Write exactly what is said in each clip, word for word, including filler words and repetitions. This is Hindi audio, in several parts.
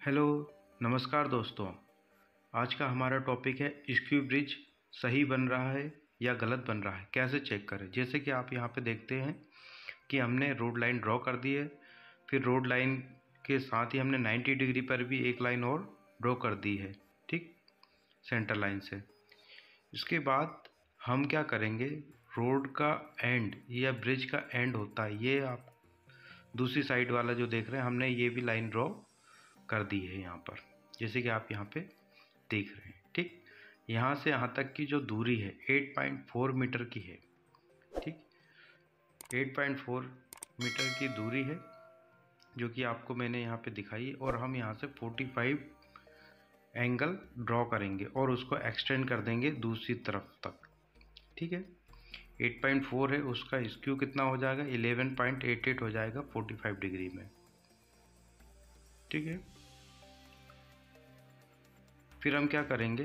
हेलो, नमस्कार दोस्तों। आज का हमारा टॉपिक है स्क्यू ब्रिज सही बन रहा है या गलत बन रहा है, कैसे चेक करें। जैसे कि आप यहाँ पे देखते हैं कि हमने रोड लाइन ड्रॉ कर दी है, फिर रोड लाइन के साथ ही हमने नब्बे डिग्री पर भी एक लाइन और ड्रॉ कर दी है, ठीक, सेंटर लाइन से। इसके बाद हम क्या करेंगे, रोड का एंड या ब्रिज का एंड होता है, ये आप दूसरी साइड वाला जो देख रहे हैं, हमने ये भी लाइन ड्रॉ कर दी है यहाँ पर, जैसे कि आप यहाँ पे देख रहे हैं, ठीक। यहाँ से यहाँ तक की जो दूरी है आठ पॉइंट चार मीटर की है, ठीक। आठ पॉइंट चार मीटर की दूरी है जो कि आपको मैंने यहाँ पे दिखाई है, और हम यहाँ से पैंतालीस एंगल ड्रॉ करेंगे और उसको एक्सटेंड कर देंगे दूसरी तरफ तक, ठीक है। आठ पॉइंट चार है, उसका स्क्यू कितना हो जाएगा, ग्यारह पॉइंट आठ आठ हो जाएगा पैंतालीस डिग्री में, ठीक है। फिर हम क्या करेंगे,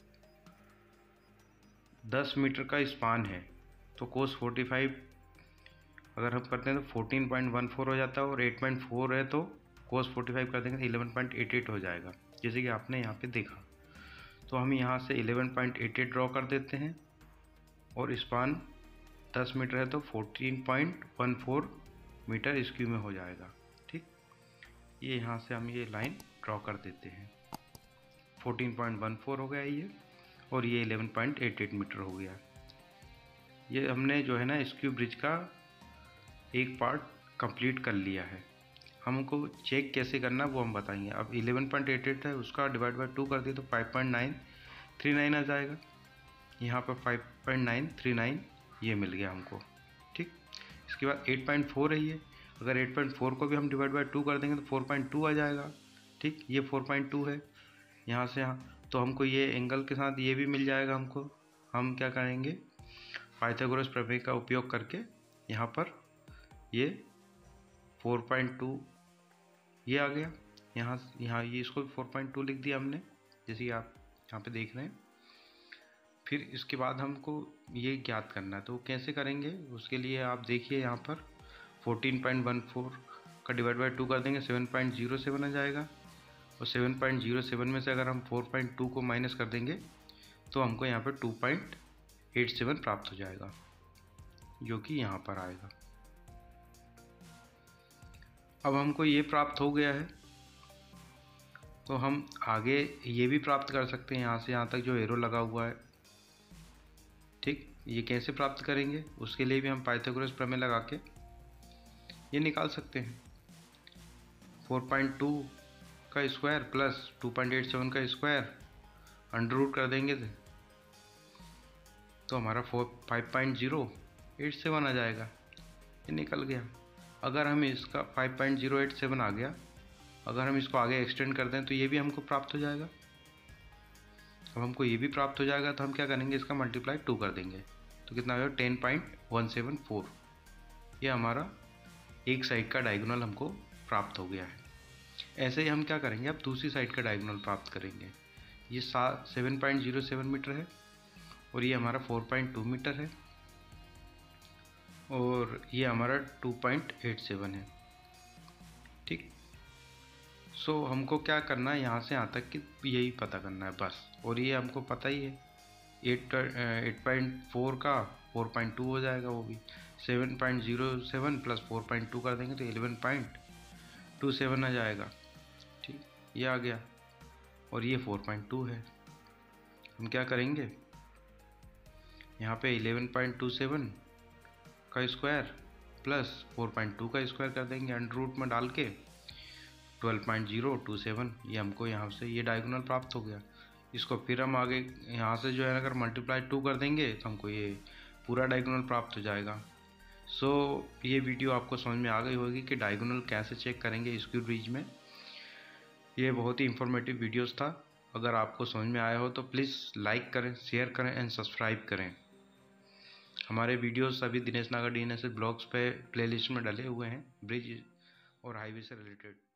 दस मीटर का स्पान है तो कोस पैंतालीस अगर हम करते हैं तो चौदह पॉइंट एक चार हो जाता है, और आठ पॉइंट चार है तो कोस पैंतालीस कर देंगे तो ग्यारह पॉइंट आठ आठ हो जाएगा, जैसे कि आपने यहाँ पे देखा। तो हम यहाँ से ग्यारह पॉइंट आठ आठ ड्रॉ कर देते हैं, और स्पान दस मीटर है तो चौदह पॉइंट एक चार मीटर स्क्यू में हो जाएगा, ठीक। ये यहाँ से हम ये लाइन ड्रॉ कर देते हैं, चौदह पॉइंट एक चार हो गया ये, और ये ग्यारह पॉइंट आठ आठ मीटर हो गया। ये हमने जो है ना स्क्यू ब्रिज का एक पार्ट कंप्लीट कर लिया है। हमको चेक कैसे करना वो हम बताएंगे। अब ग्यारह पॉइंट आठ आठ है, उसका डिवाइड बाय टू कर दिए तो पाँच पॉइंट नौ तीन नौ आ जाएगा। यहाँ पर पाँच पॉइंट नौ तीन नौ ये मिल गया हमको, ठीक। इसके बाद आठ पॉइंट चार है ये, अगर आठ पॉइंट चार को भी हम डिवाइड बाय टू कर देंगे तो चार पॉइंट दो आ जाएगा, ठीक। ये चार पॉइंट दो है यहाँ से यहाँ, तो हमको ये एंगल के साथ ये भी मिल जाएगा हमको। हम क्या करेंगे, पाइथागोरस प्रमेय का उपयोग करके यहाँ पर ये चार पॉइंट दो ये आ गया, यहाँ यहाँ ये इसको चार पॉइंट दो लिख दिया हमने, जैसे कि आप यहाँ पे देख रहे हैं। फिर इसके बाद हमको ये ज्ञात करना है, तो कैसे करेंगे उसके लिए आप देखिए यहाँ पर चौदह पॉइंट एक चार का डिवाइड बाय टू कर देंगे, सात पॉइंट शून्य सात आ जाएगा, और सात पॉइंट शून्य सात में से अगर हम चार पॉइंट दो को माइनस कर देंगे तो हमको यहाँ पर दो पॉइंट आठ सात प्राप्त हो जाएगा, जो कि यहाँ पर आएगा। अब हमको ये प्राप्त हो गया है तो हम आगे ये भी प्राप्त कर सकते हैं, यहाँ से यहाँ तक जो एरो लगा हुआ है, ठीक। ये कैसे प्राप्त करेंगे उसके लिए भी हम पाइथागोरस प्रमेय लगा के ये निकाल सकते हैं। चार पॉइंट दो का स्क्वायर प्लस दो पॉइंट आठ सात का स्क्वायर अंडर रूट कर देंगे तो हमारा four five point zero eight seven आ जाएगा, ये निकल गया। अगर हम इसका five point zero eight seven आ गया, अगर हम इसको आगे एक्सटेंड कर दें तो ये भी हमको प्राप्त हो जाएगा। अब हमको ये भी प्राप्त हो जाएगा तो हम क्या करेंगे, इसका मल्टीप्लाई टू कर देंगे तो कितना हो जाएगा ten point one seven four. ये हमारा एक साइड का डायगोनल हमको प्राप्त हो गया है। ऐसे ही हम क्या करेंगे, अब दूसरी साइड का डायगोनल प्राप्त करेंगे। ये seven point zero seven metre है और ये हमारा फोर पॉइंट टू मीटर है, और ये हमारा टू पॉइंट आठ सेवन है, ठीक। सो हमको क्या करना है, यहाँ से यहाँ तक कि यही पता करना है बस, और ये हमको पता ही है। एट एट पॉइंट फोर का फोर पॉइंट टू हो जाएगा, वो भी seven point zero seven plus four point two कर देंगे तो ग्यारह पॉइंट टू सेवन आ जाएगा, ठीक। ये आ गया, और ये फोर पॉइंट टू है। हम क्या करेंगे, यहाँ पे ग्यारह पॉइंट टू सेवन का square plus four point two का स्क्वायर कर देंगे अंडर रूट में डाल के twelve point zero two seven, ये हमको यहाँ से ये डायगोनल प्राप्त हो गया। इसको फिर हम आगे यहाँ से जो है अगर मल्टीप्लाई टू कर देंगे तो हमको ये पूरा डायगोनल प्राप्त हो जाएगा। सो ये वीडियो आपको समझ में आ गई होगी कि डायगोनल कैसे चेक करेंगे स्क्यू ब्रिज में। ये बहुत ही इंफॉर्मेटिव वीडियोस था। अगर आपको समझ में आया हो तो प्लीज़ लाइक करें, शेयर करें एंड सब्सक्राइब करें। हमारे वीडियोस सभी Dinesh Nagar D N S blogs पे प्लेलिस्ट में डले हुए हैं, ब्रिज और हाईवे से रिलेटेड।